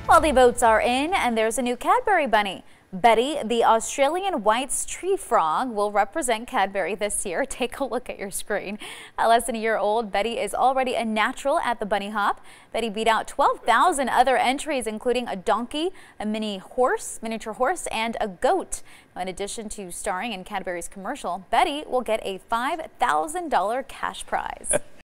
Well, the votes are in, and there's a new Cadbury Bunny. Betty, the Australian White's tree frog, will represent Cadbury this year. Take a look at your screen. At less than a year old, Betty is already a natural at the bunny hop. Betty beat out 12,000 other entries, including a donkey, a miniature horse, and a goat. In addition to starring in Cadbury's commercial, Betty will get a $5,000 cash prize.